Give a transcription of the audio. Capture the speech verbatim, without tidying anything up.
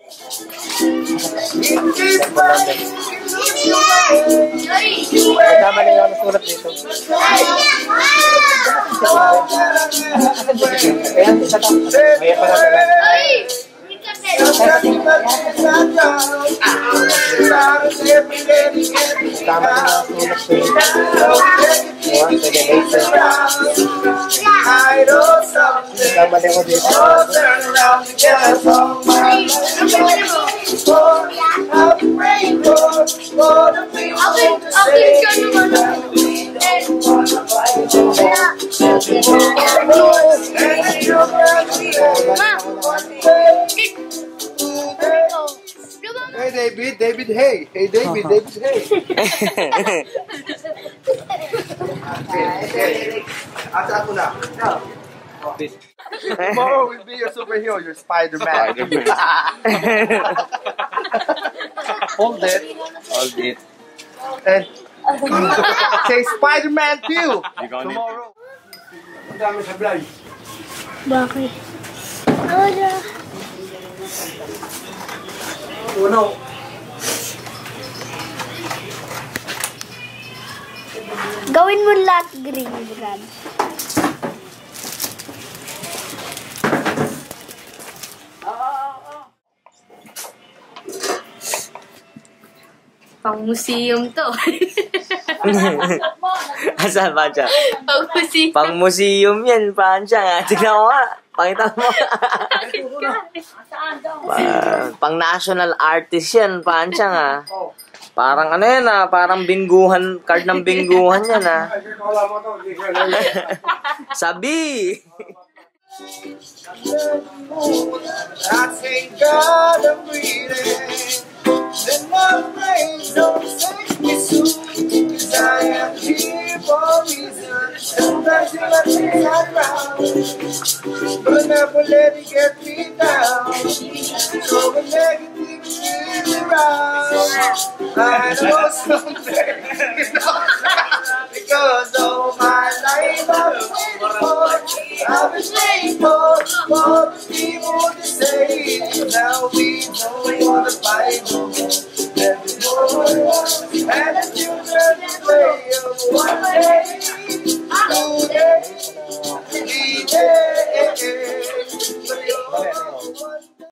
Tama na yung sulat dito. Ayan, isa to. May pa na pala. Tama na yung sulat dito. One second later. Tama na yung dito. Hey David, David, hey, hey David, David, hey. Asa ako na. Tomorrow will be your superhero, your Spider-Man. Hold it. Hold it. And say Spider-Man two tomorrow. Ang dami sa vlog. Bakit? Wala. Uno. Gawin mo lahat green, Brad. Pang museum to. Asan ba siya? Pang museum. Pang museum yan, Pansya nga. Tignan ko nga. Pakita mo. Pa- pang national artist yan, Pansya nga. Parang ano yan ah, parang bingguhan, card ng bingguhan yan ah. Sabi! I thank God I'm breathing. Then my brains don't take me soon. Cause I am here for a reason. Sometimes you let me around, but never let it get me down. So when negativity around, I know someday it's not because all my life I've been waiting for, I've been waiting for, for